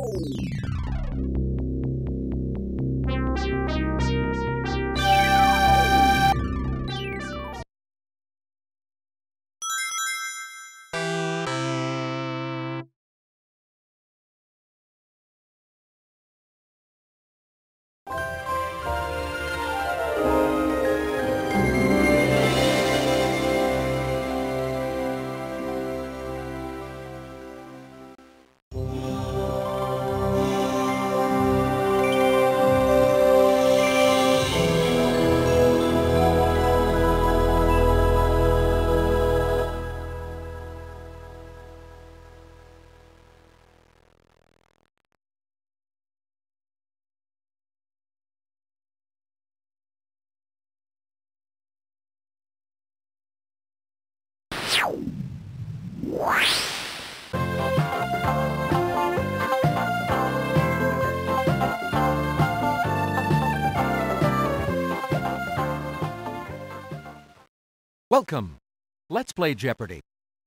Welcome. Let's play Jeopardy.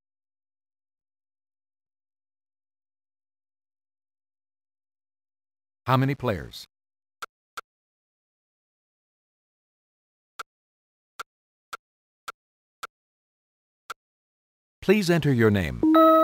How many players? Please enter your name.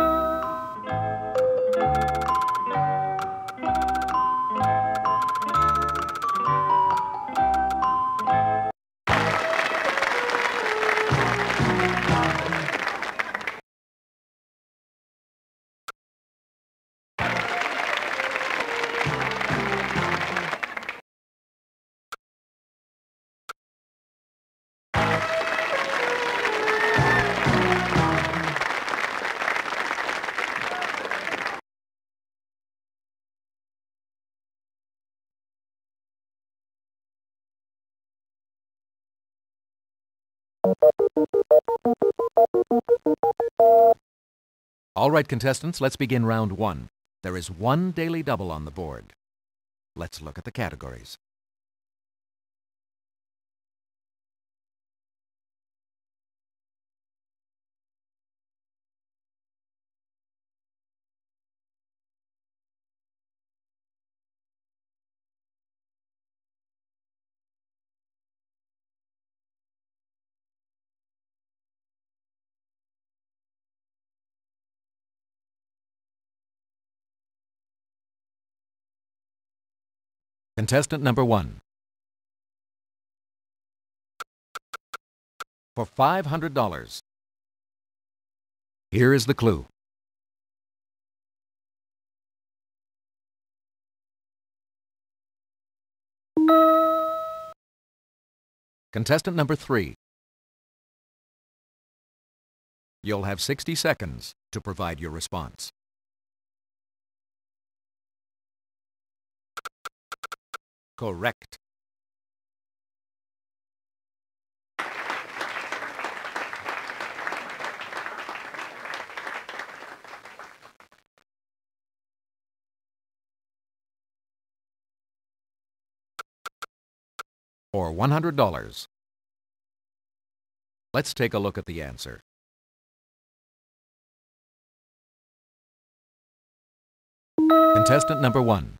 All right, contestants, let's begin round one. There is one daily double on the board. Let's look at the categories. Contestant number one. For $500. Here is the clue. Contestant number three. You'll have 60 seconds to provide your response. Correct. For $100. Let's take a look at the answer. Contestant number one.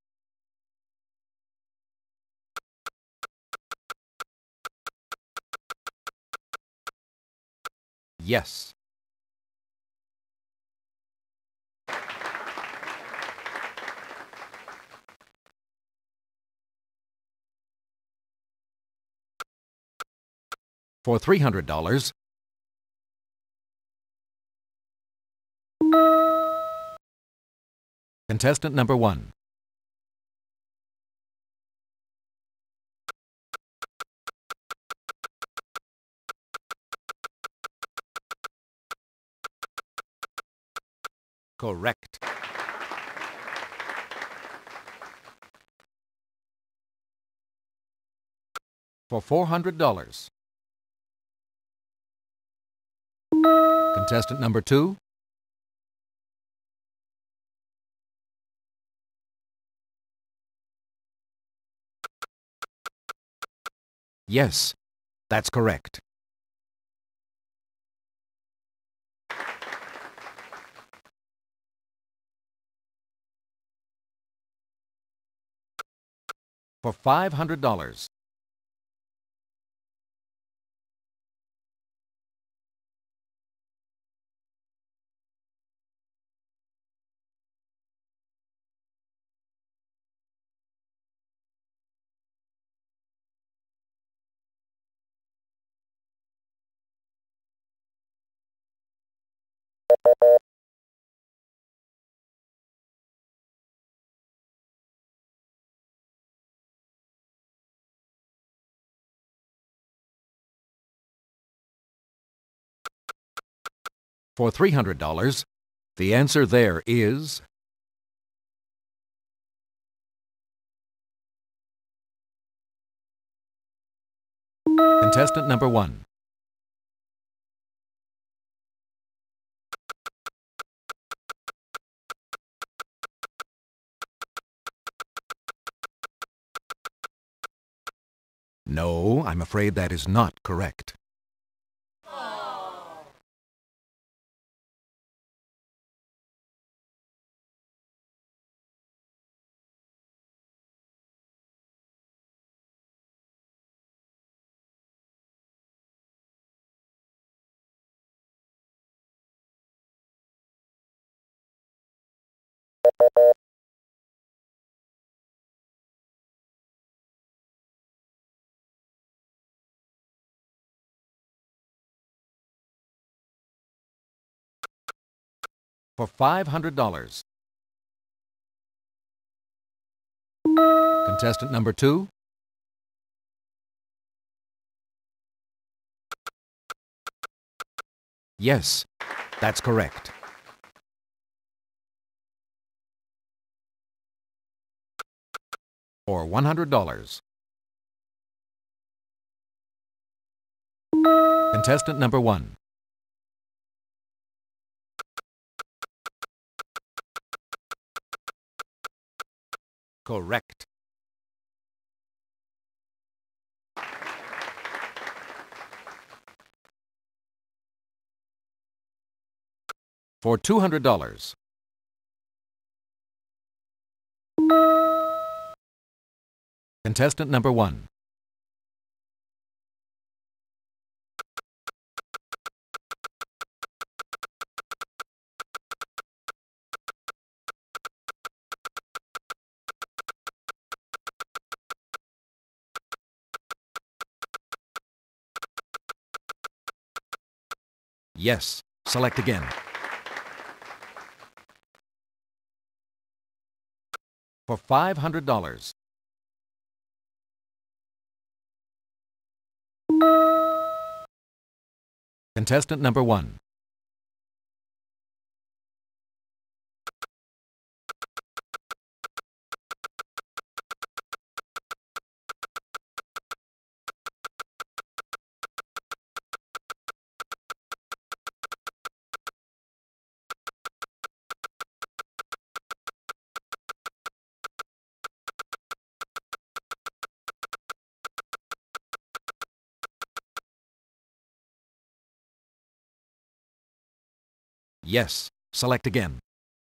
Yes. For $300. Contestant number one. Correct. For $400. Contestant number two. Yes, that's correct. for $500. For $300, the answer there is contestant number 1. No, I'm afraid that is not correct. For $500. Contestant number 2. Yes, that's correct. For $100. Contestant number 1. Correct. For $200. Contestant number 1. Yes, select again. For $500. Contestant number 1. Yes, select again.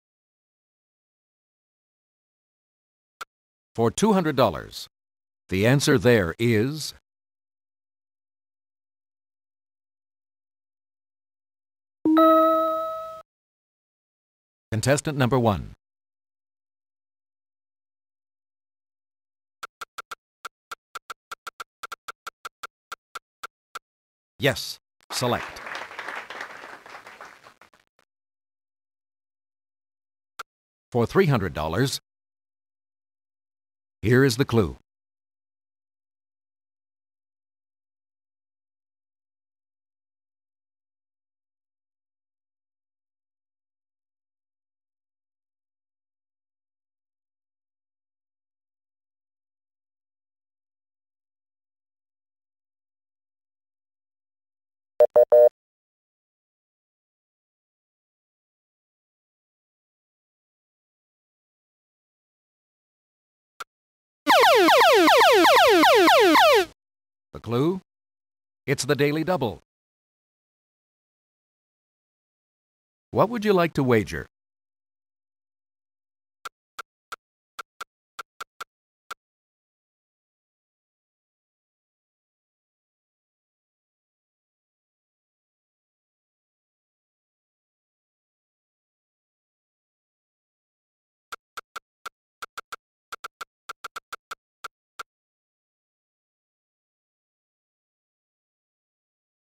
For $200. The answer there is contestant number 1. Yes, select. For $300, here is the clue. The clue? It's the Daily Double. What would you like to wager?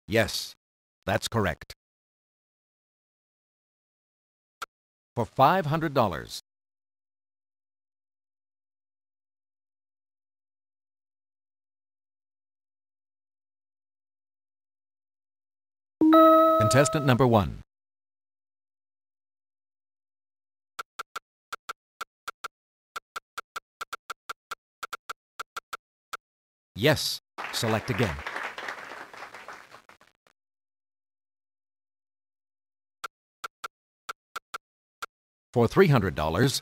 Yes, that's correct. For $500. Contestant number 1. Yes, select again. For $300.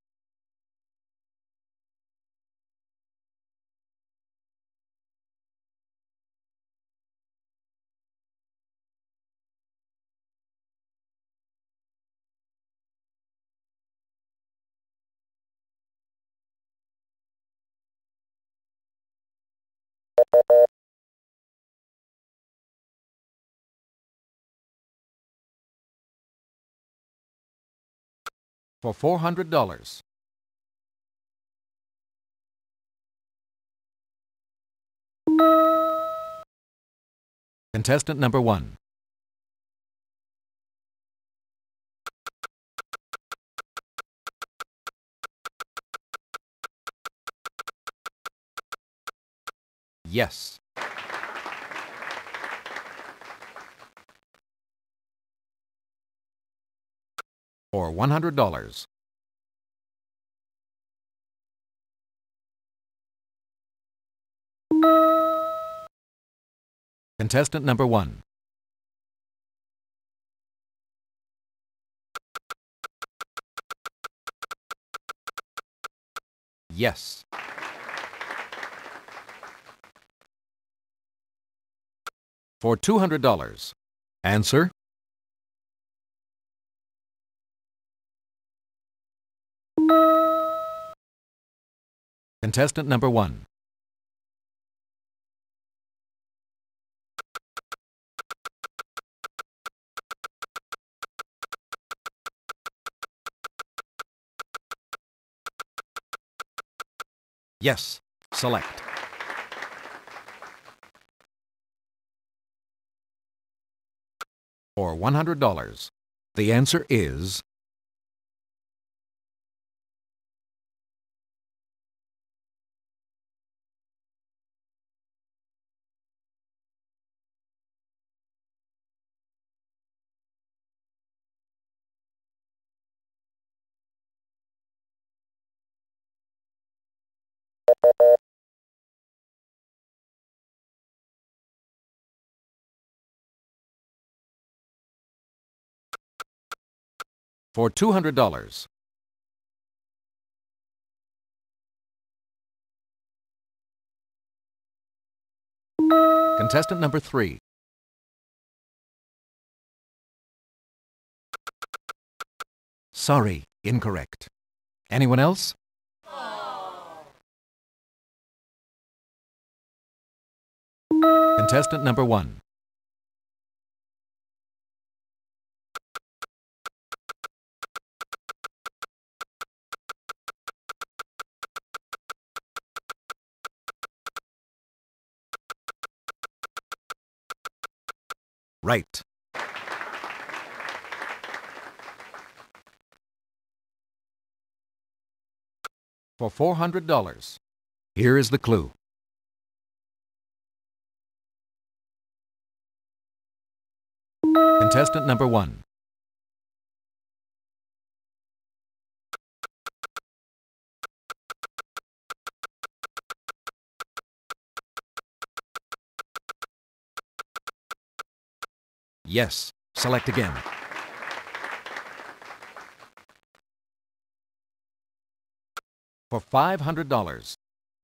For $400. Contestant number 1. Yes. For $100. Contestant number 1. Yes. For $200. Answer? Contestant number 1. Yes, select. For $100. The answer is for $200. Contestant number 3. Sorry, incorrect. Anyone else? Contestant number 1. Right. For $400. Here is the clue. Contestant number 1. Yes, select again. For $500.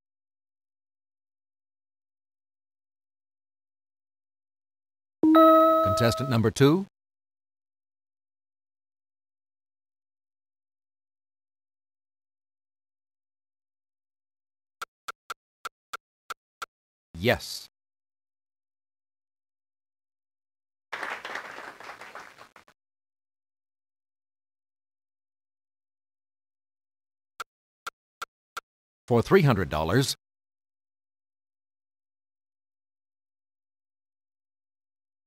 Contestant number 2. Yes. For $300.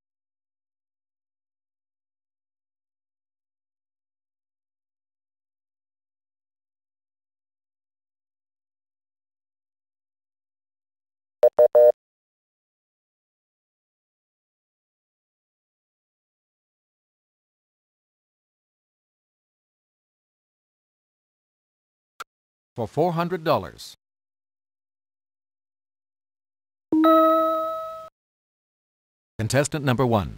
for $400. Contestant number 1.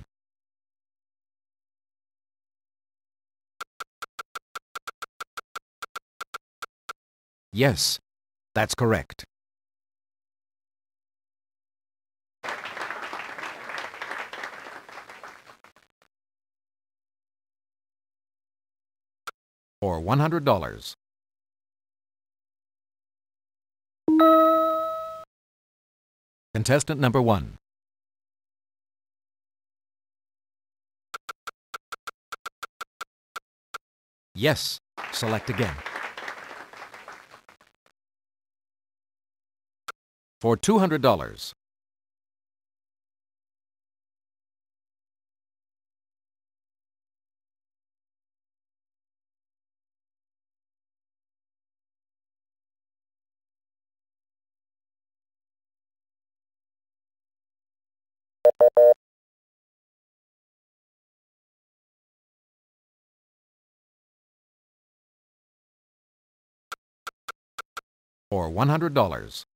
Yes, that's correct. For $100. Contestant number 1. Yes, select again. For $200. For $100.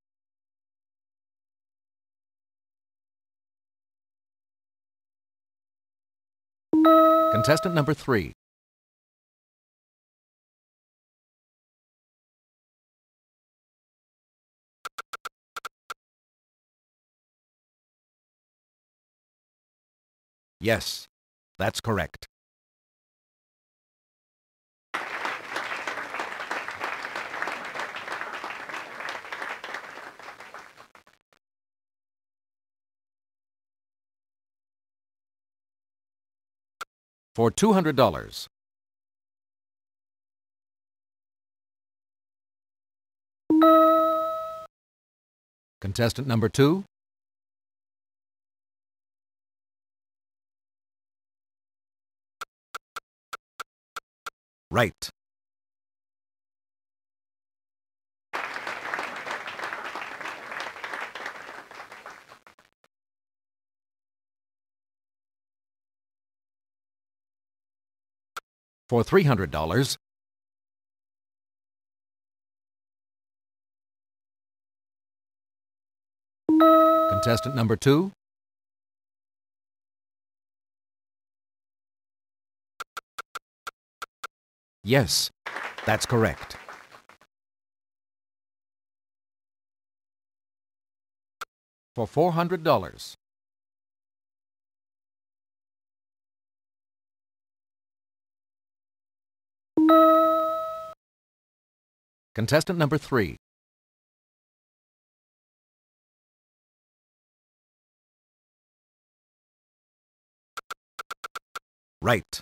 Contestant number 3. Yes, that's correct. For $200. Contestant number 2. Right. For $300. Contestant number 2. Yes, that's correct. For $400. Contestant number 3. Right.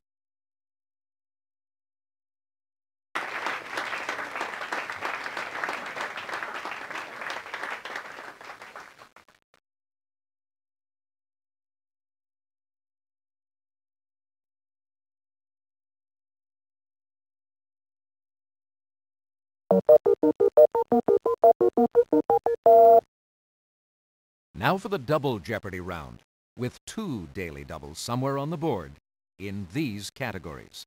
Now for the double Jeopardy round, with 2 daily doubles somewhere on the board in these categories.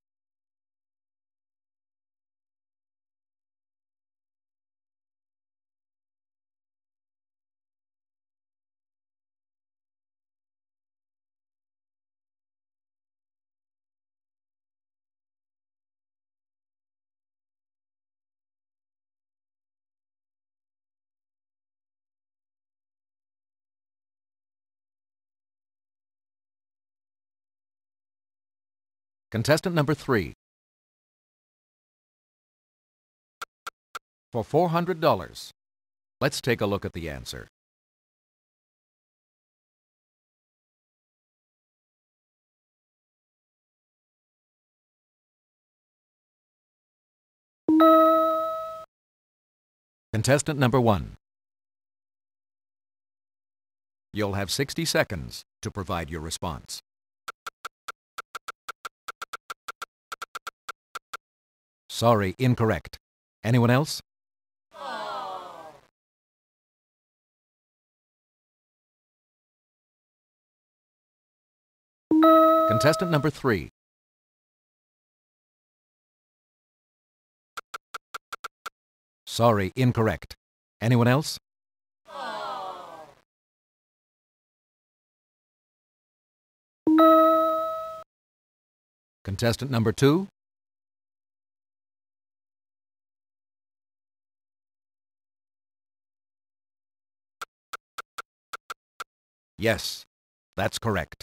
Contestant number 3. For $400. Let's take a look at the answer. Contestant number 1. You'll have 60 seconds to provide your response. Sorry, incorrect. Anyone else? Contestant number 3. Sorry, incorrect. Anyone else? Contestant number 2? Yes, that's correct.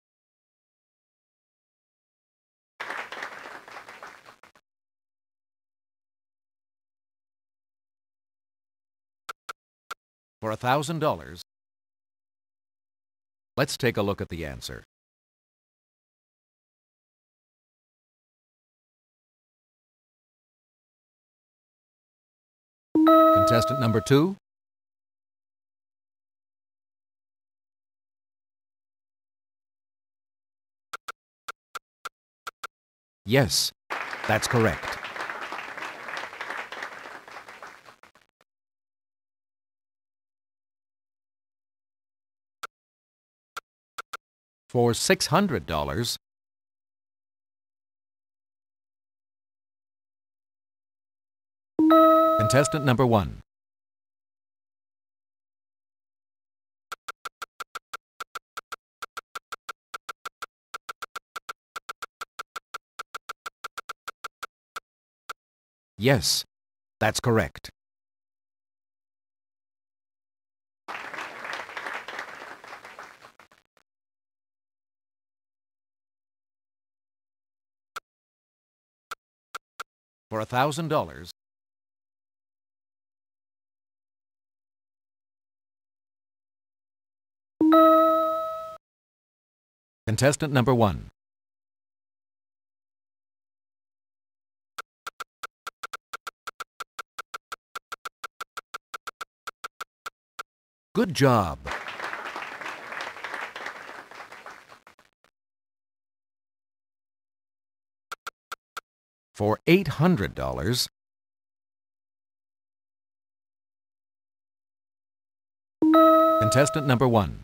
For $1,000, let's take a look at the answer. Contestant number 2? Yes, that's correct. For $600, contestant number 1. Yes, that's correct. For $1,000, contestant number 1. Good job. For $800, contestant number 1.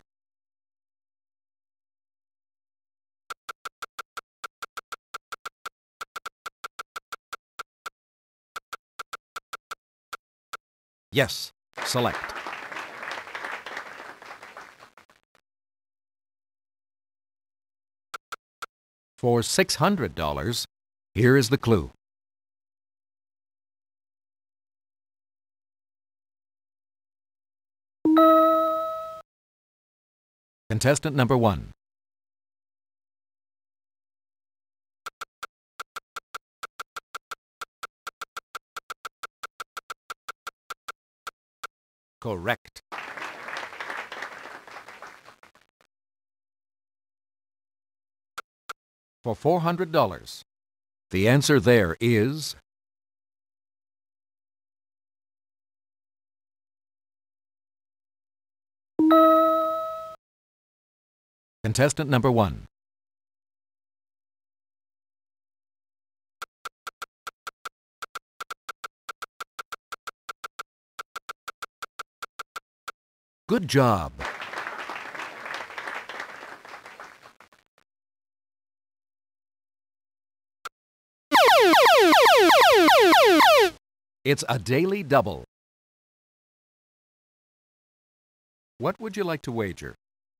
Yes, select. For $600, here is the clue. Contestant number 1. Correct. For $400, the answer there is contestant number 1. Good job. It's a daily double. What would you like to wager?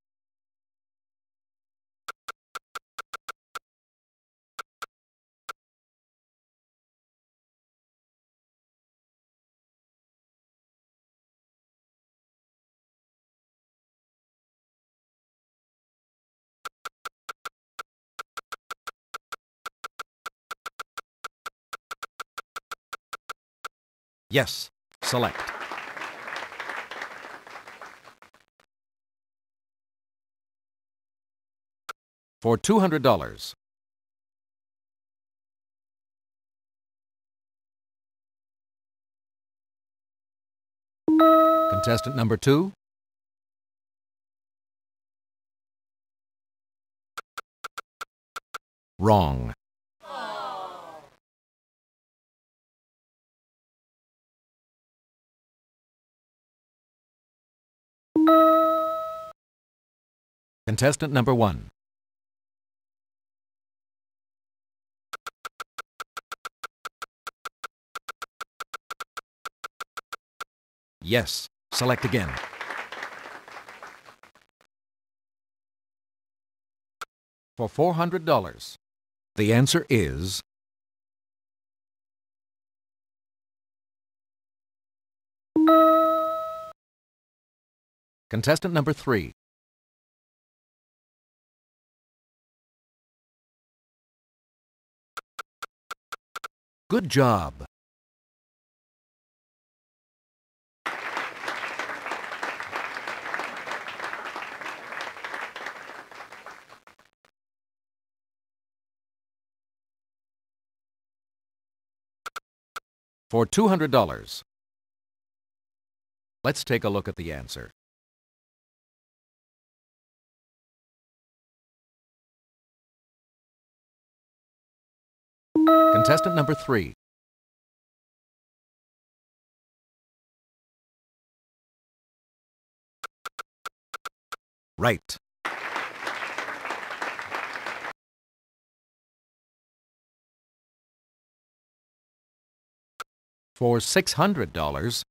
Yes, select. For $200, contestant number 2. Wrong. Contestant number 1. Yes. Select again. For $400. The answer is contestant number 3. Good job. For $200. Let's take a look at the answer. Contestant number 3. Right. For $600.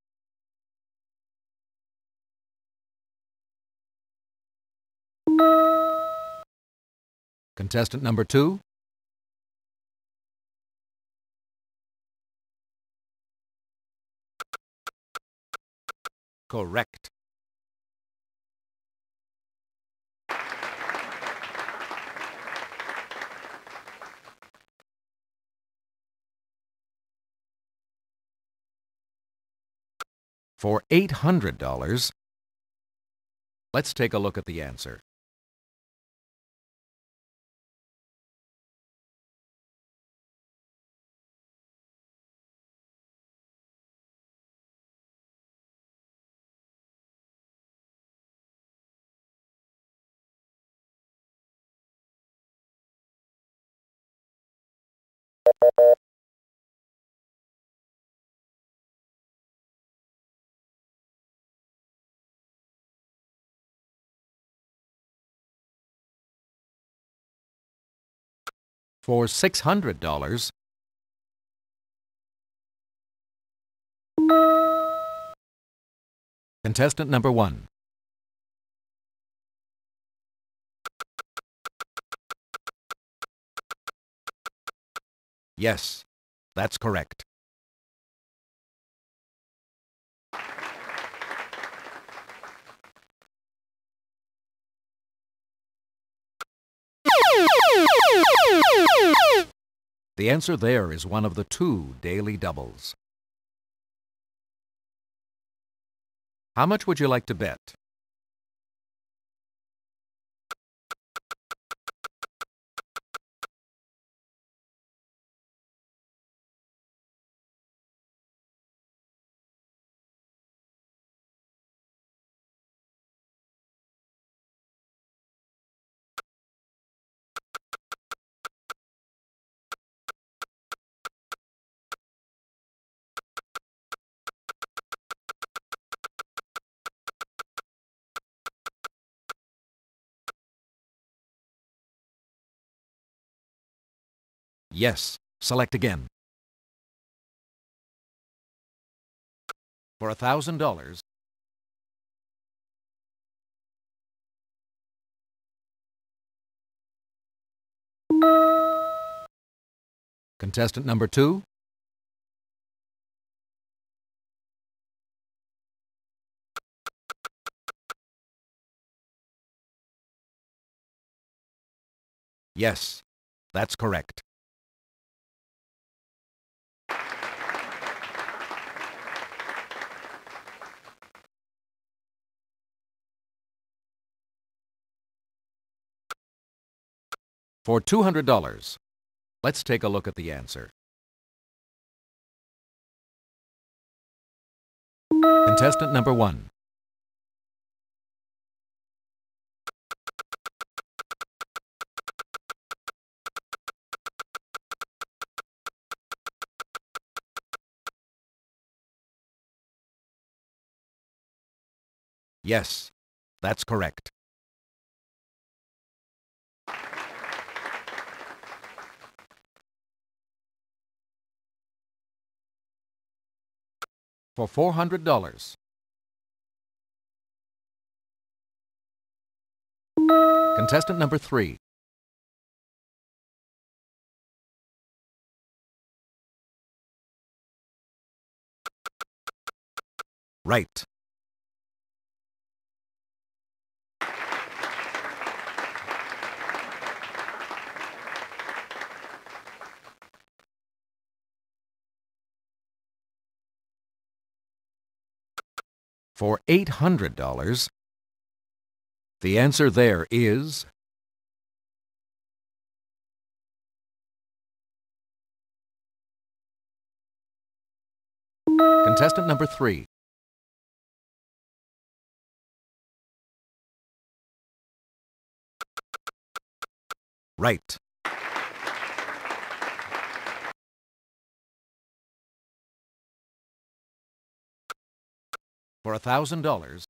Contestant number 2. Correct. For $800. Let's take a look at the answer. For $600. Contestant number 1. Yes, that's correct. The answer there is one of the 2 daily doubles. How much would you like to bet? Yes. Select again. For $1,000. Contestant number 2. Yes, that's correct. For $200. Let's take a look at the answer. Contestant number 1. Yes, that's correct. For $400. Contestant number 3. Right. For $800, the answer there is contestant number 3. Right. For $1,000.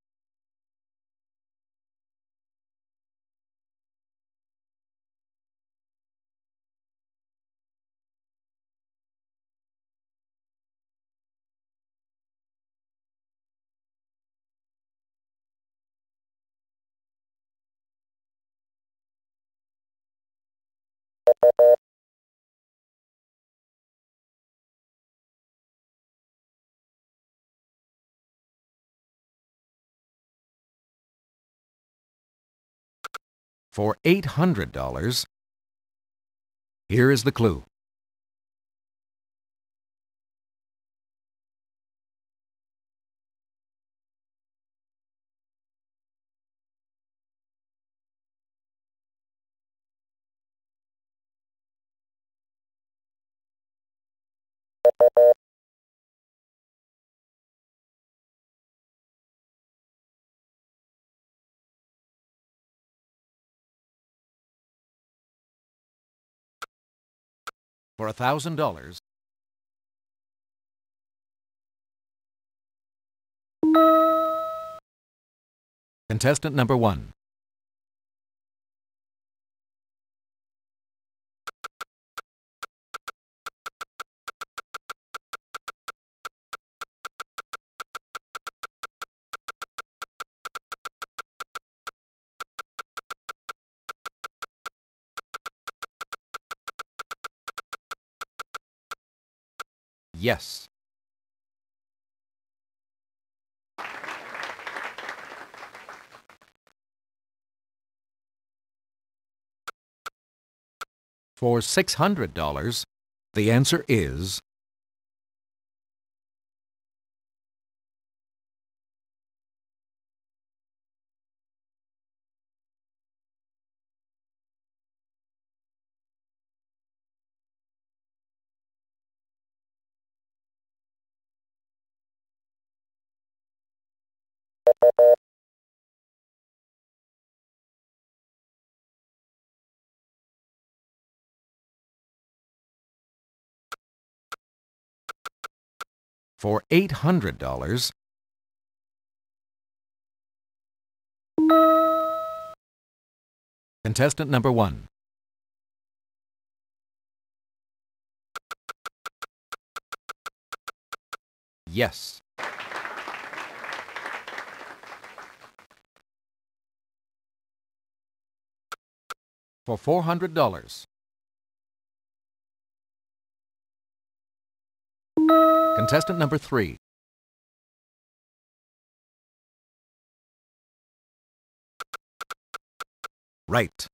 For $800, here is the clue. For $1,000. Contestant number 1. Yes. For $600, the answer is for $800. Contestant number 1. Yes. For $400. Contestant number 3. Right.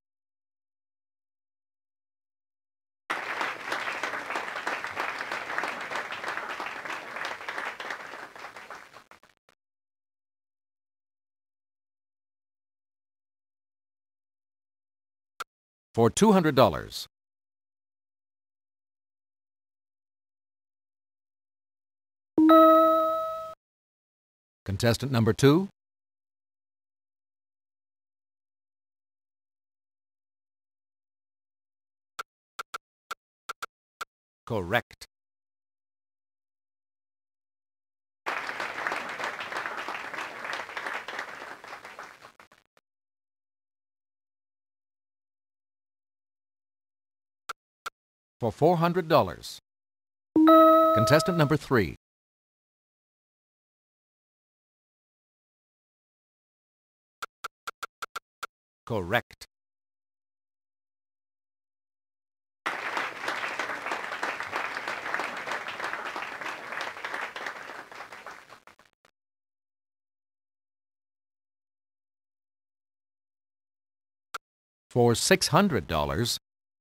For $200. Contestant number 2. Correct. For $400. Contestant number 3. Correct. For $600,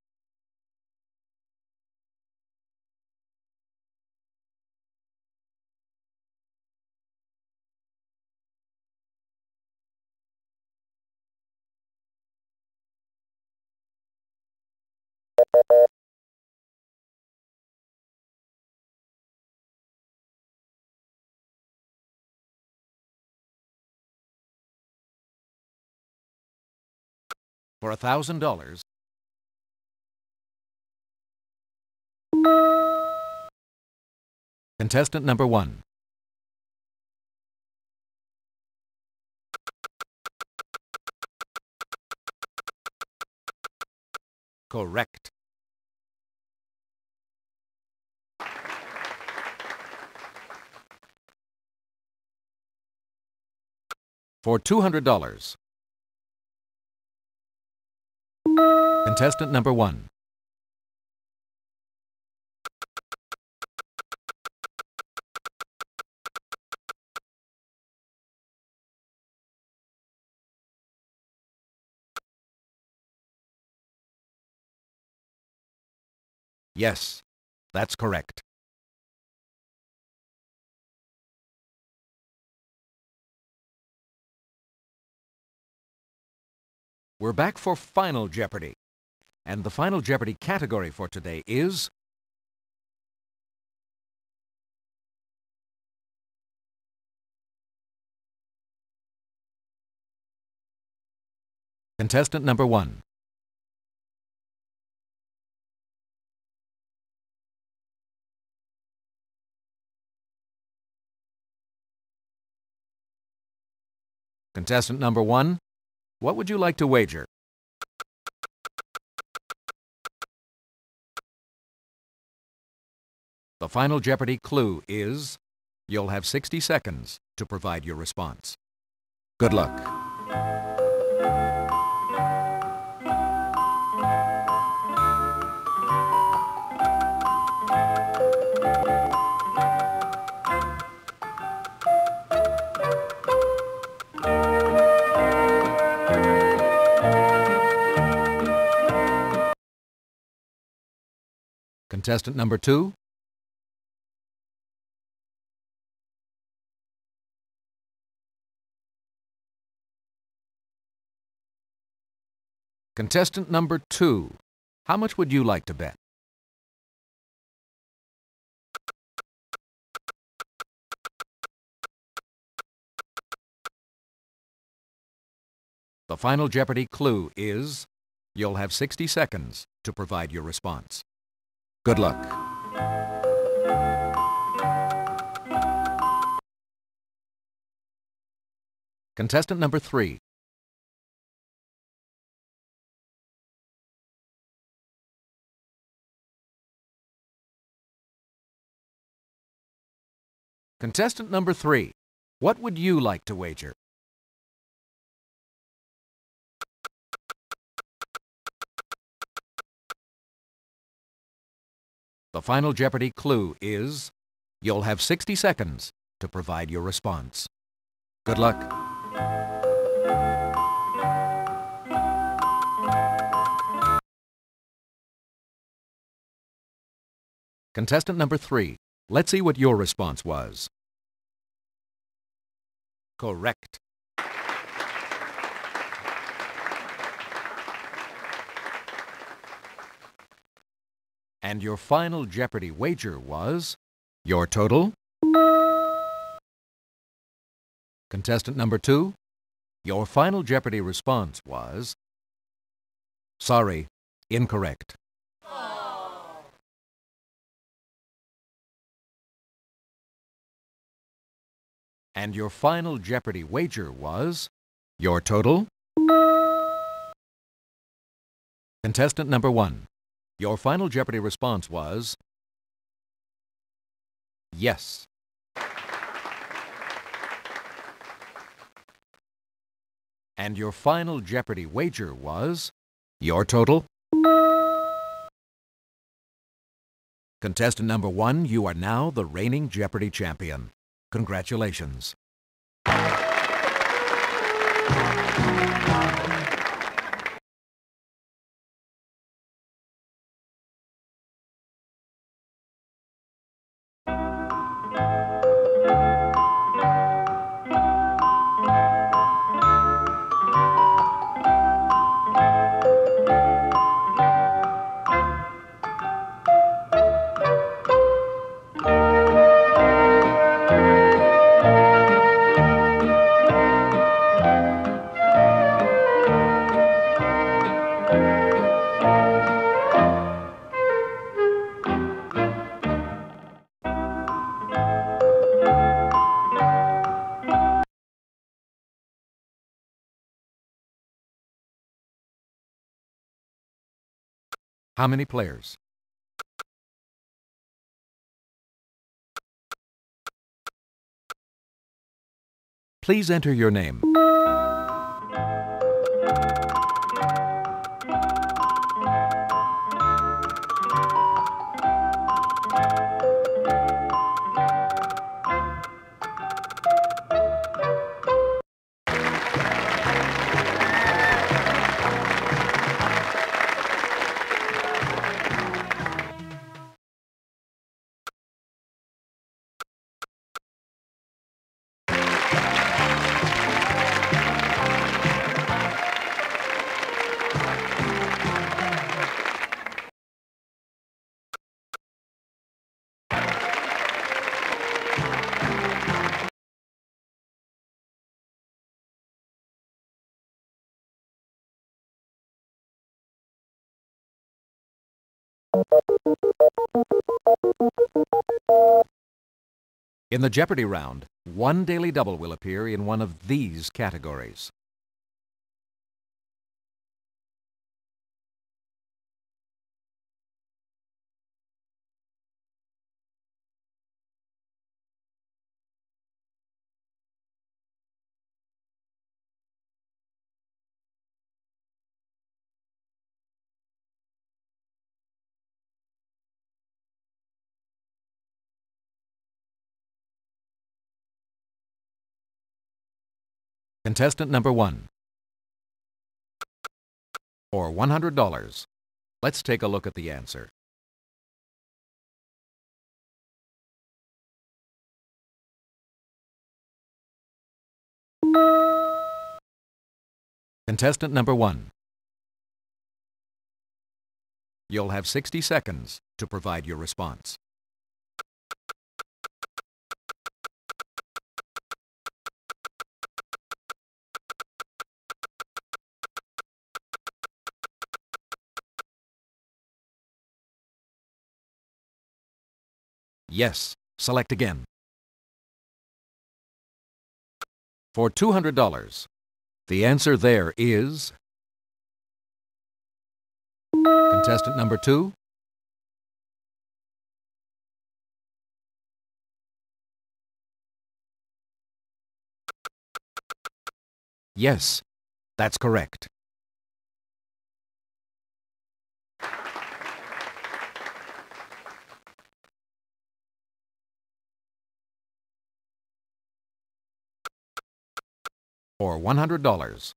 for $1,000, contestant number 1. Correct. For $200, contestant number 1. Yes, that's correct. We're back for Final Jeopardy! And the Final Jeopardy category for today is contestant number 1. Contestant number 1, what would you like to wager? The Final Jeopardy clue is you'll have 60 seconds to provide your response. Good luck. Contestant number 2. Contestant number 2, how much would you like to bet? The Final Jeopardy clue is you'll have 60 seconds to provide your response. Good luck. Contestant number 3. Contestant number 3, what would you like to wager? The Final Jeopardy clue is you'll have 60 seconds to provide your response. Good luck. Contestant number 3, let's see what your response was. Correct. And your Final Jeopardy wager was your total? Contestant number 2, your Final Jeopardy response was, sorry, incorrect. And your Final Jeopardy wager was your total? Contestant number 1, your Final Jeopardy response was yes. And your final Jeopardy wager was your total? Contestant number 1, you are now the reigning Jeopardy champion. Congratulations. How many players? Please enter your name. In the Jeopardy round, one daily double will appear in one of these categories. Contestant number 1. For $100, let's take a look at the answer. Contestant number 1. You'll have 60 seconds to provide your response. Yes, select again. For $200, the answer there is contestant number 2. Yes, that's correct. For $100.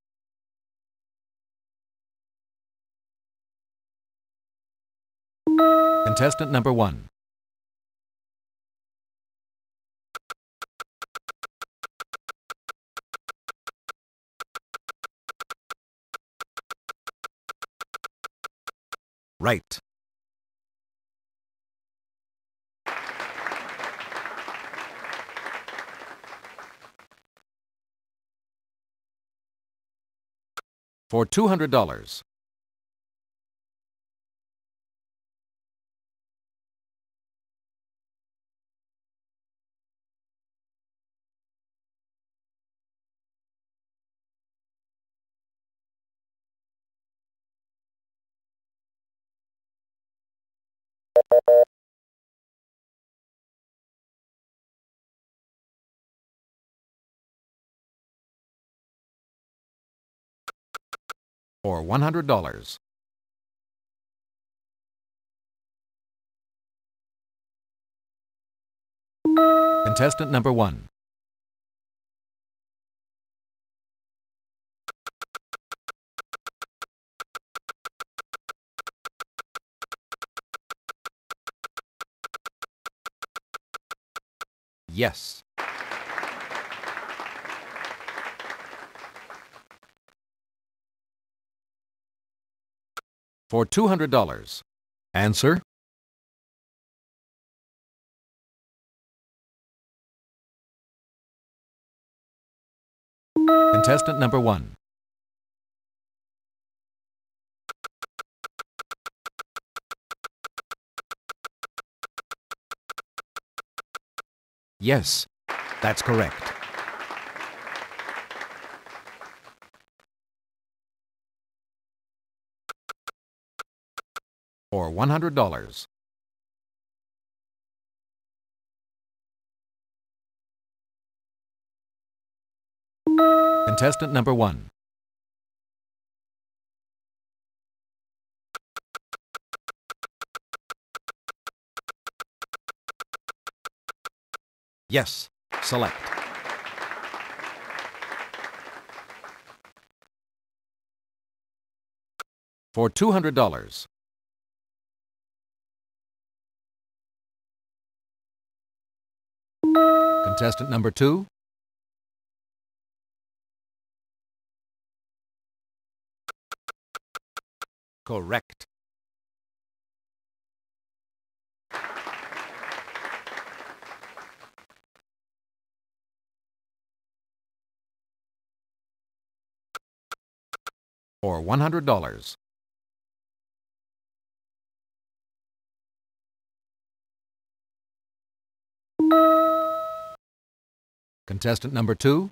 Contestant number 1. Right. For $200. or $100. Contestant number 1. Yes. For $200. Answer? Contestant number 1. Yes, that's correct. For $100. Contestant number 1. Yes, select. For $200. Contestant number 2. Correct. For $100. Contestant number 2.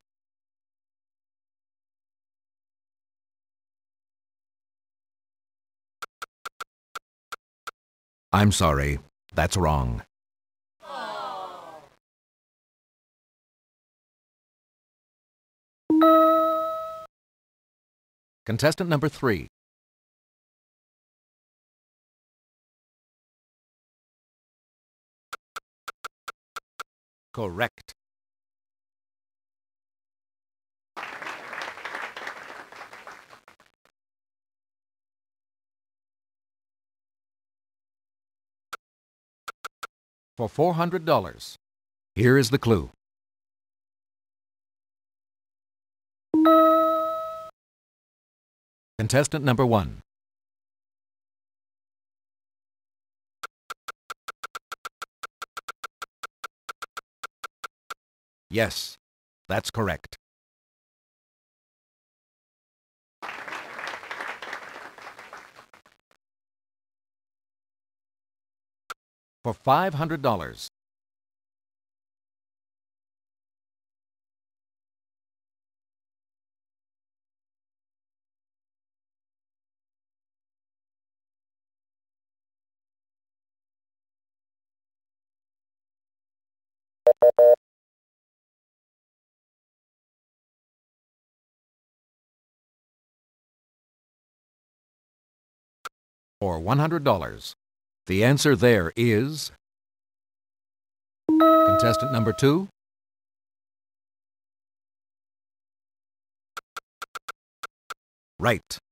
I'm sorry, that's wrong. Contestant number 3. Correct. For $400. Here is the clue. Contestant number 1. Yes, that's correct. For $500. For $100. The answer there is contestant number 2. Right.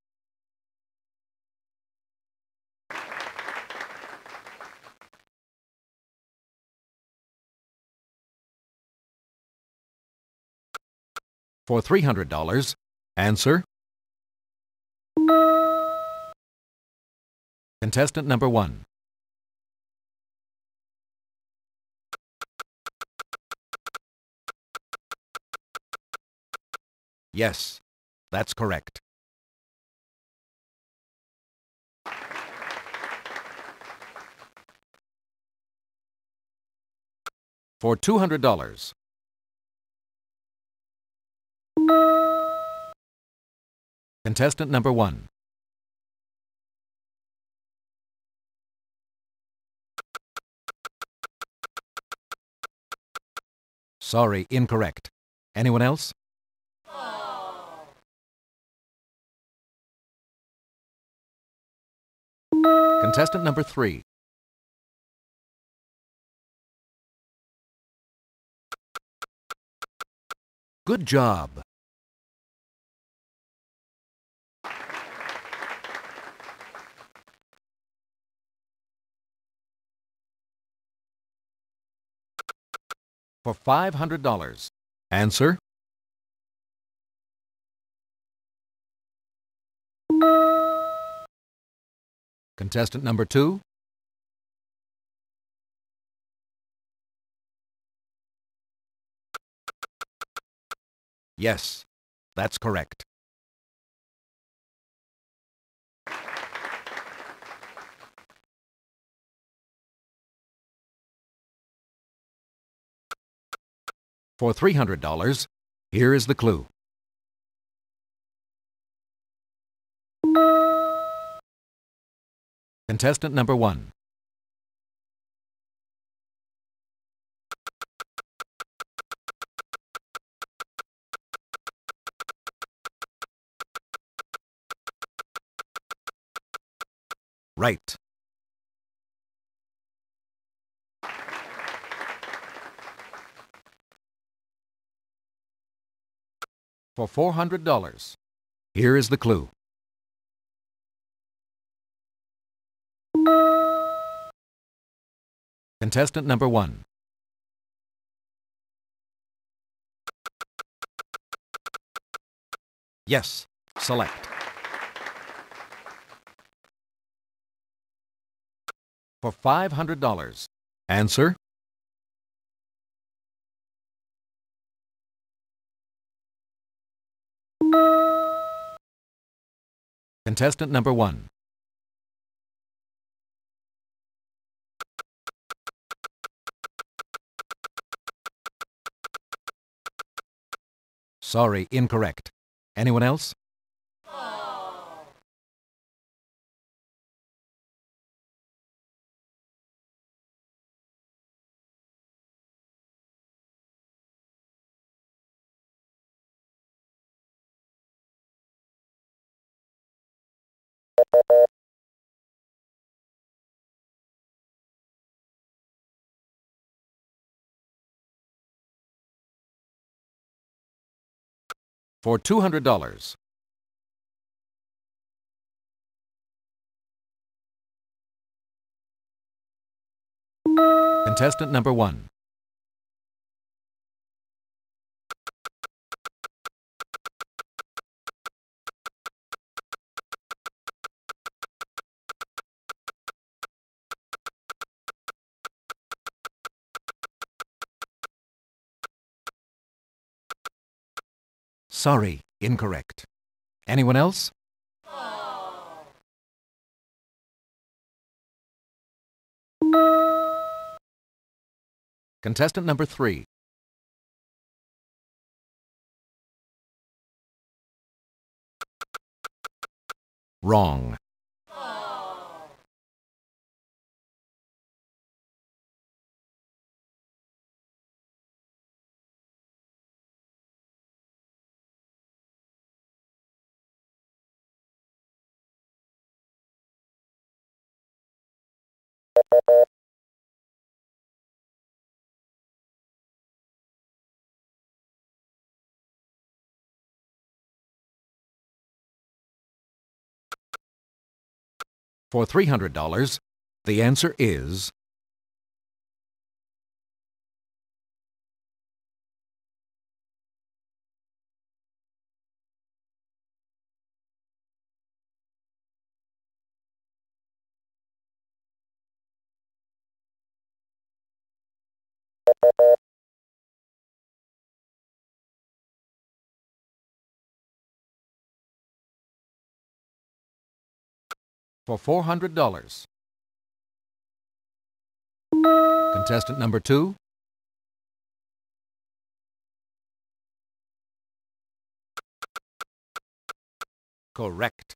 For $300. Answer. Contestant number 1. Yes, that's correct. For $200. Contestant number 1. Sorry, incorrect. Anyone else? Contestant number 3. Good job. For $500. Answer. Contestant number 2. Yes, that's correct. For $300, here is the clue. Contestant number 1. Right. For $400, here is the clue. Contestant number 1. Yes, select. For $500. Answer. Contestant number 1. Sorry, incorrect. Anyone else? For $200. Contestant number 1. Sorry, incorrect. Anyone else? Contestant number 3. Wrong. For $300, the answer is for $400. Contestant number 2. Correct.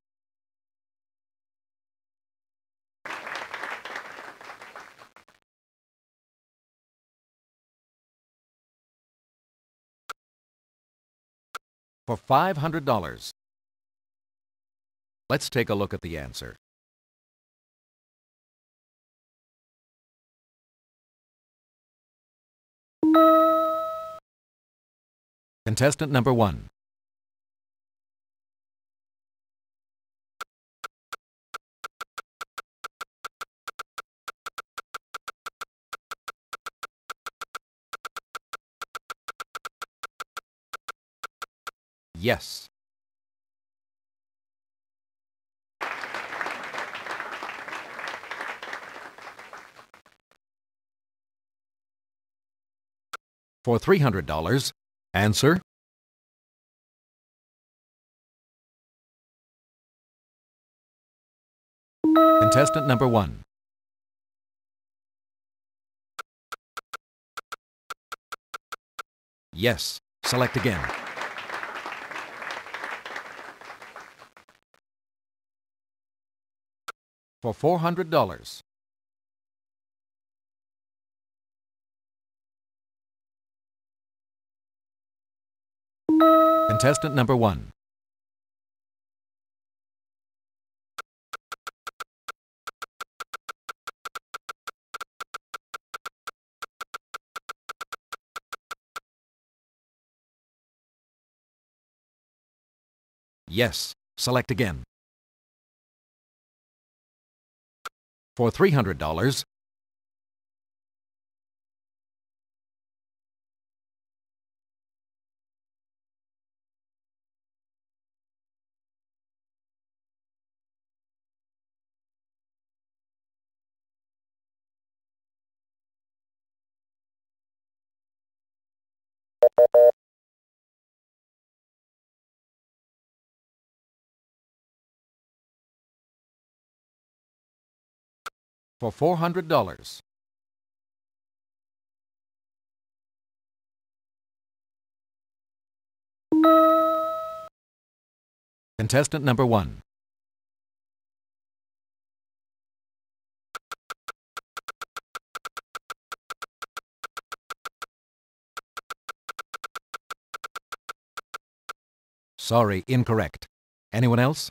For $500. Let's take a look at the answer. Contestant number 1. Yes. For $300, answer. Contestant number 1. Yes. Select again. For $400. Contestant number 1. Yes. Select again. For $300. For $400. Contestant number 1. Sorry, incorrect. Anyone else?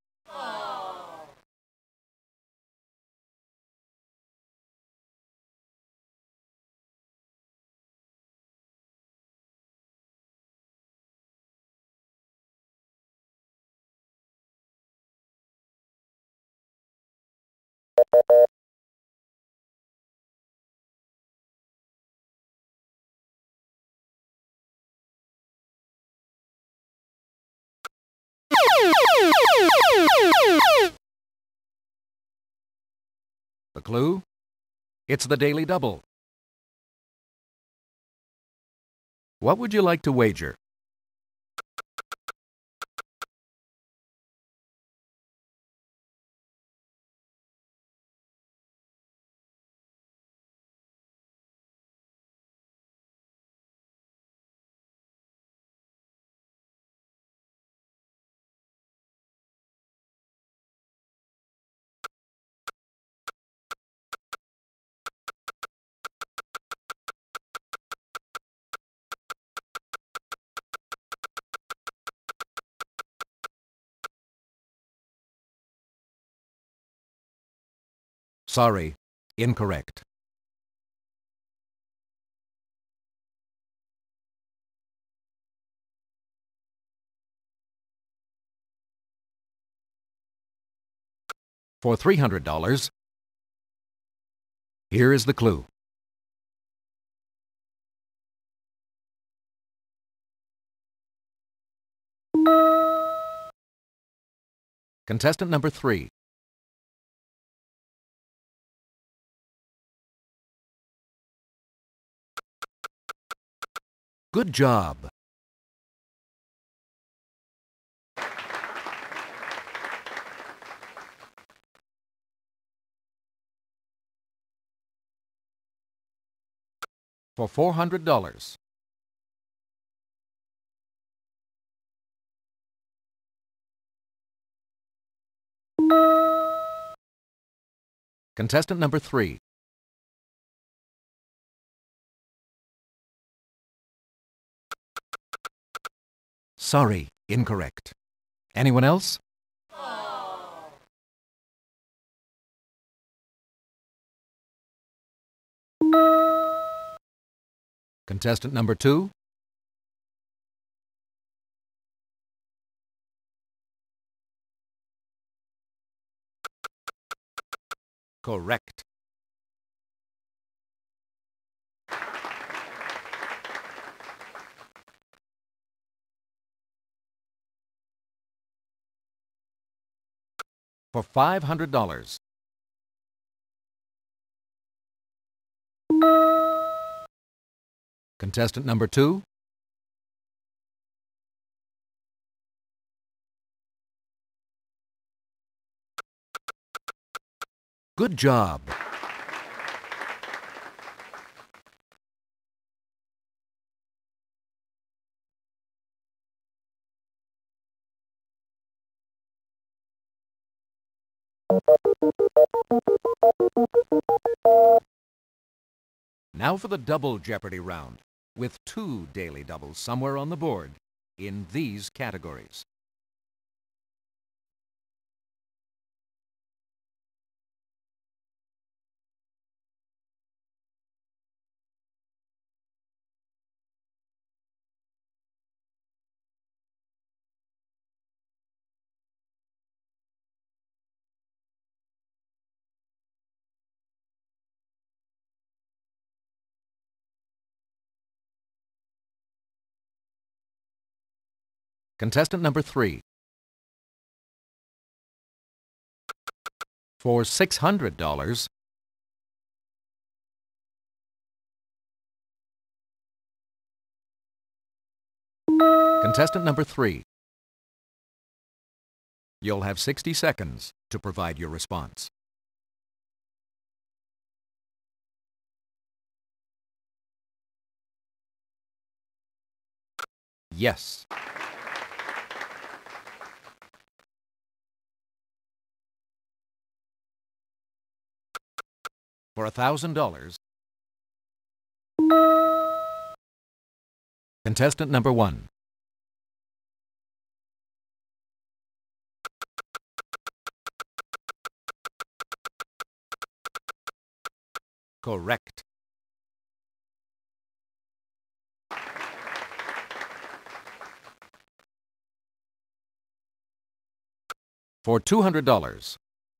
The clue? It's the Daily Double. What would you like to wager? Sorry, incorrect. For $300, here is the clue. Contestant number 3. Good job. For $400. Contestant number 3. Sorry, incorrect. Anyone else? Contestant number 2. Correct. For $500. Contestant number 2. Good job. Now for the double Jeopardy round, with 2 daily doubles somewhere on the board in these categories. Contestant number 3. For $600. Contestant number 3. You'll have 60 seconds to provide your response. Yes. For $1,000. Contestant number 1. Correct. For $200.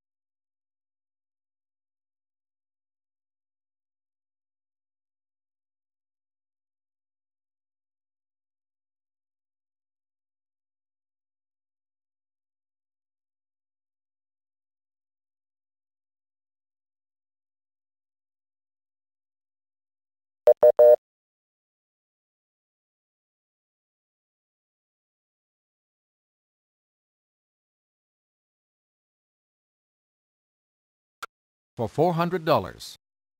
For $400.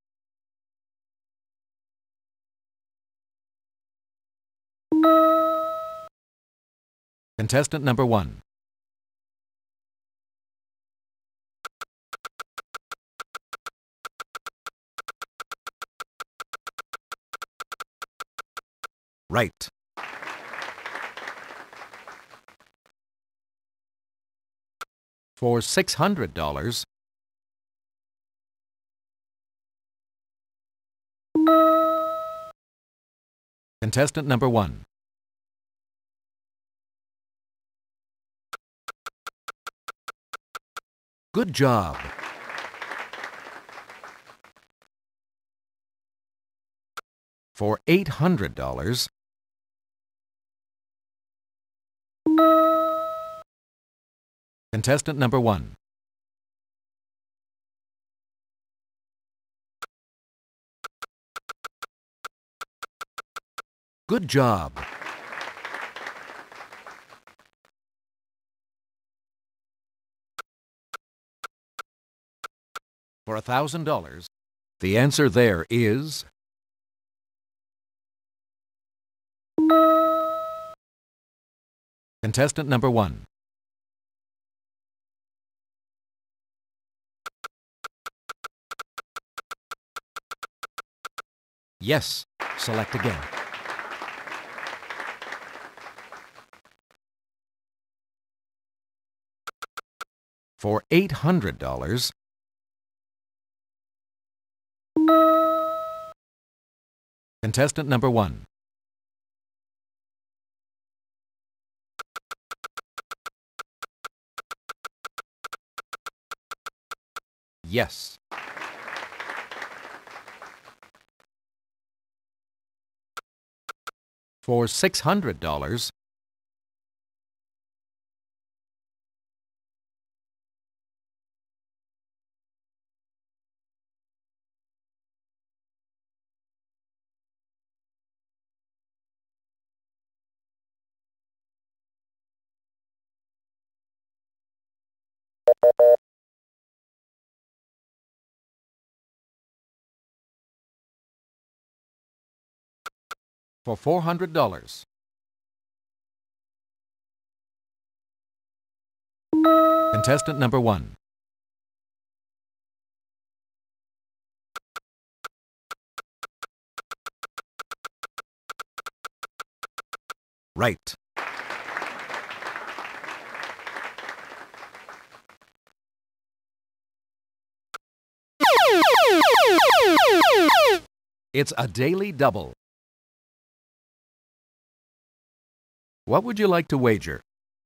Contestant number 1. Right. For $600. Contestant number 1. Good job. For $800. Contestant number 1. Good job. For $1,000. The answer there is contestant number 1. Yes. Select again. For $800. Contestant number 1. Yes. For $600, for $400. Contestant number 1. Right. It's a daily double. What would you like to wager?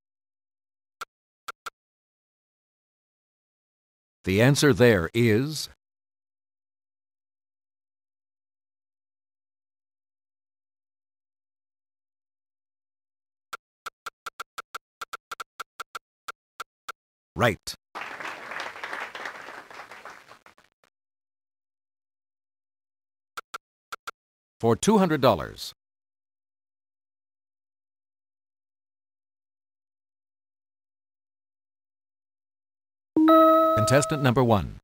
The answer there is right. For $200. Contestant number 1.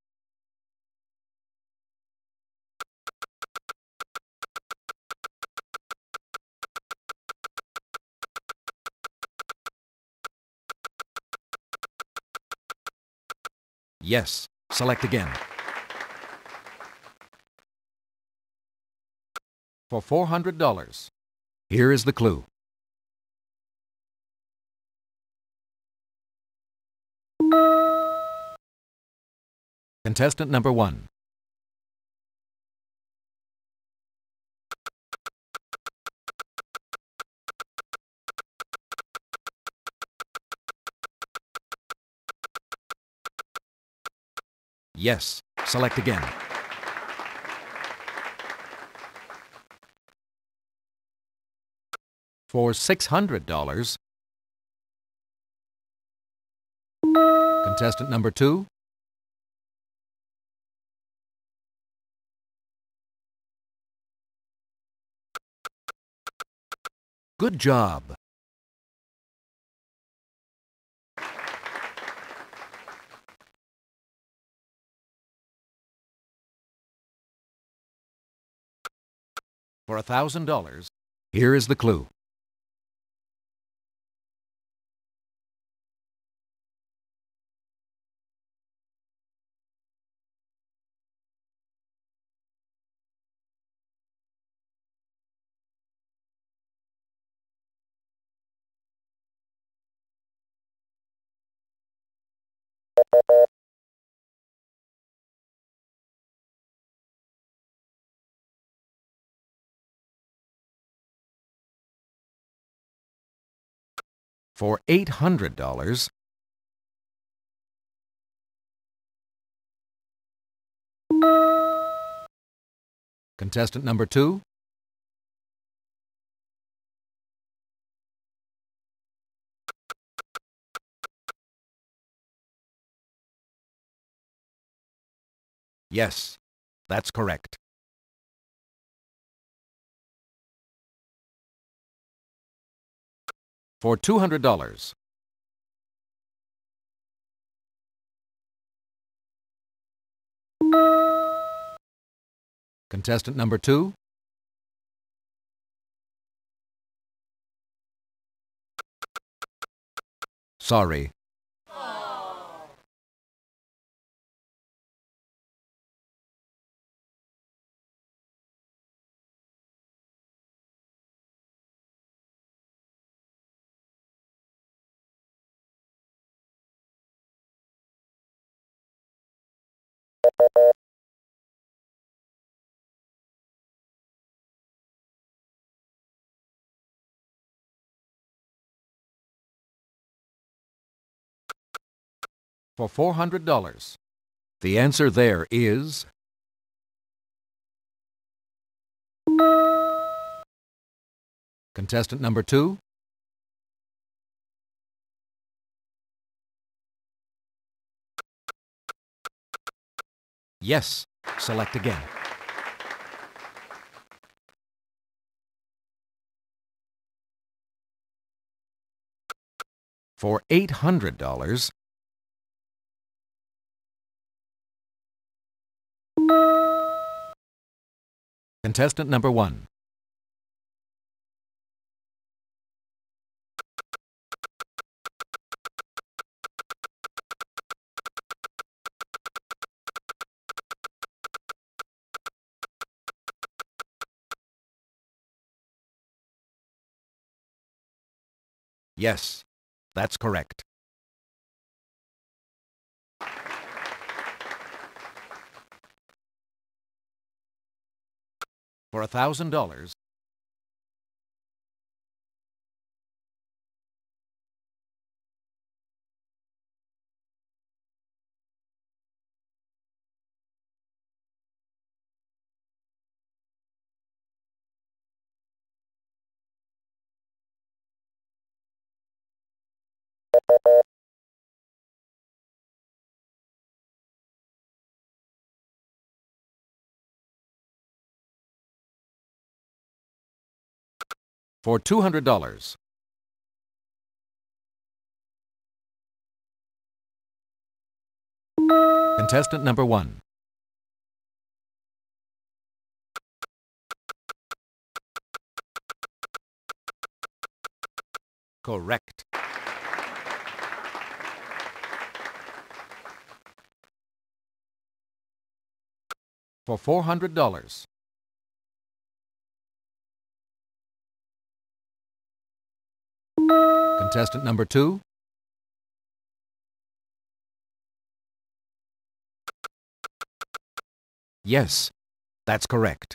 Yes. Select again. For $400. Here is the clue. Contestant number 1. Yes. Select again. For $600. Contestant number 2. Good job. For $1,000. Here is the clue. For $800. Contestant number 2. Yes, that's correct. For $200. Contestant number 2. Sorry. For $400. The answer there is contestant number 2. Yes. Select again. For $800, contestant number 1. Yes, that's correct. For $1,000, for $200, contestant number 1. Correct. For $400, contestant number 2. Yes, that's correct.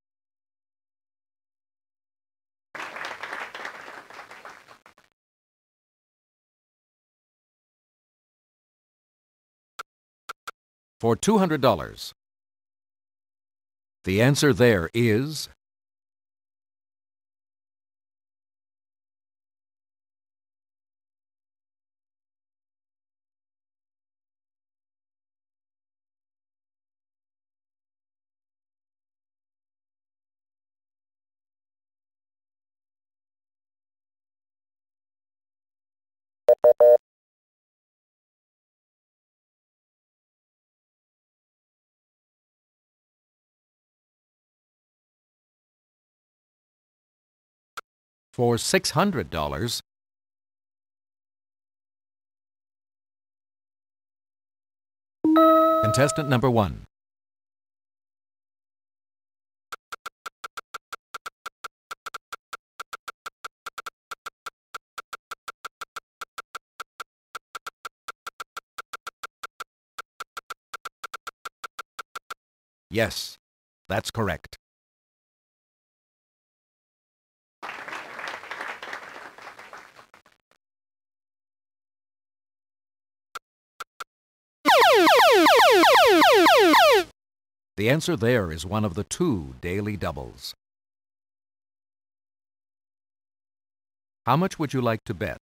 For $200, the answer there is for $600, contestant number 1. Yes, that's correct. The answer there is one of the 2 daily doubles. How much would you like to bet?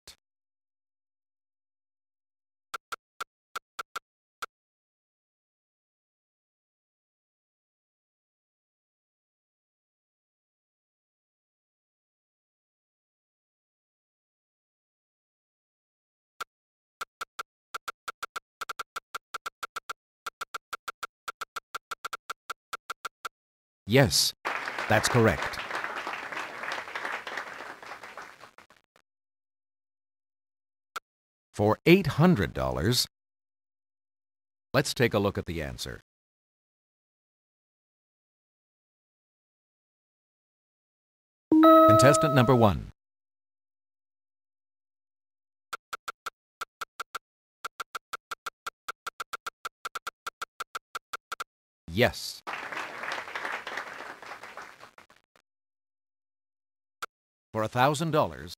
Yes, that's correct. For $800, let's take a look at the answer. Contestant number 1. Yes. For $1,000,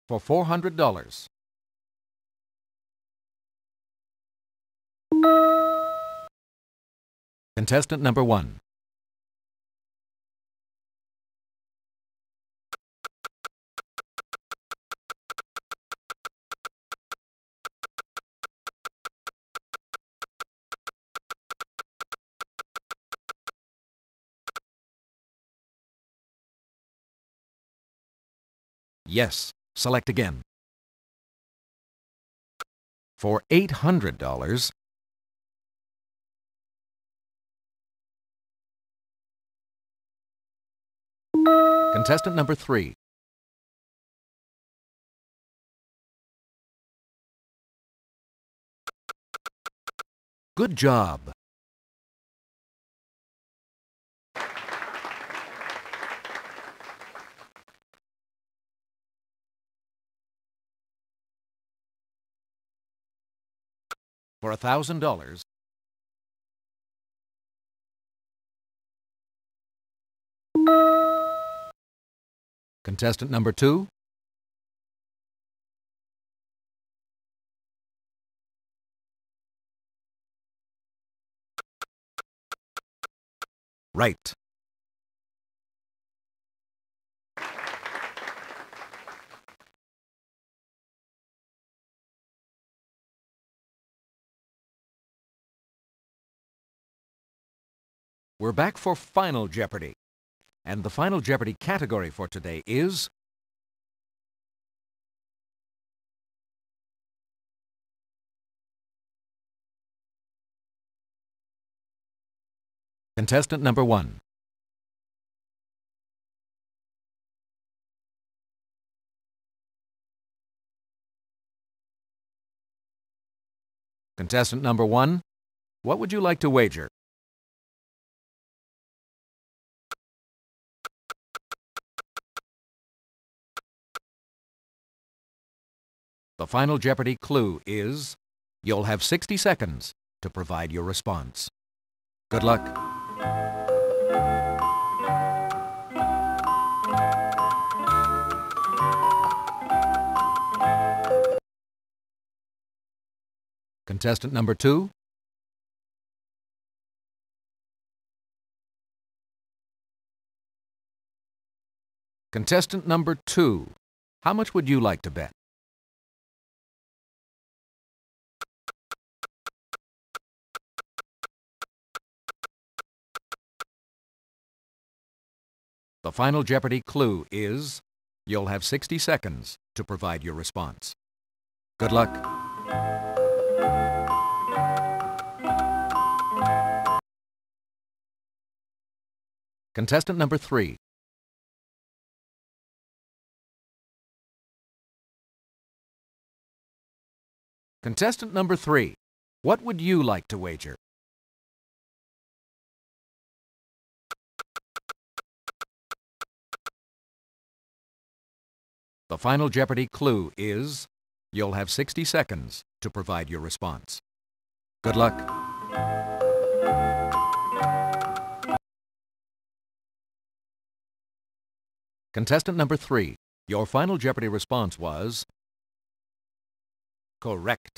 for $400. Contestant number 1. Yes. Select again. For $800, contestant number 3. Good job. For $1,000, contestant number 2. Right. We're back for Final Jeopardy! And the Final Jeopardy category for today is contestant number 1. Contestant number 1, what would you like to wager? The Final Jeopardy clue is you'll have 60 seconds to provide your response. Good luck. Contestant number 2. Contestant number 2, how much would you like to bet? The Final Jeopardy clue is you'll have 60 seconds to provide your response. Good luck. Contestant number 3. Contestant number 3, what would you like to wager? The Final Jeopardy clue is you'll have 60 seconds to provide your response. Good luck. Contestant number 3, your Final Jeopardy response was correct.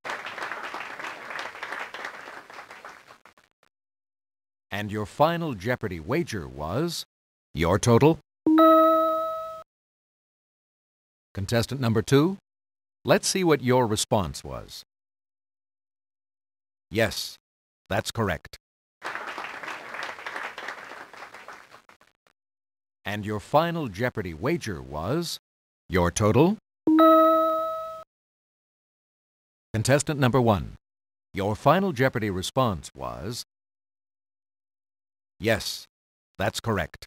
And your Final Jeopardy wager was your total? Contestant number 2, let's see what your response was. Yes, that's correct. And your Final Jeopardy wager was your total? Contestant number 1, your Final Jeopardy response was yes, that's correct.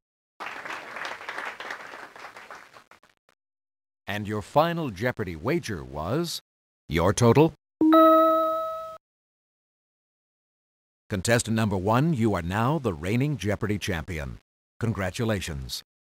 And your Final Jeopardy wager was your total? Contestant number 1, you are now the reigning Jeopardy champion. Congratulations.